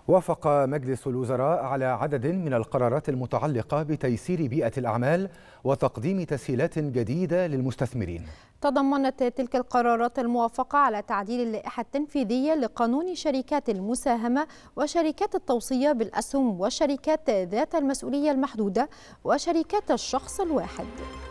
وافق مجلس الوزراء على عدد من القرارات المتعلقة بتيسير بيئة الأعمال وتقديم تسهيلات جديدة للمستثمرين. تضمنت تلك القرارات الموافقة على تعديل اللائحة التنفيذية لقانون شركات المساهمة وشركات التوصية بالأسهم والشركات ذات المسؤولية المحدودة وشركات الشخص الواحد.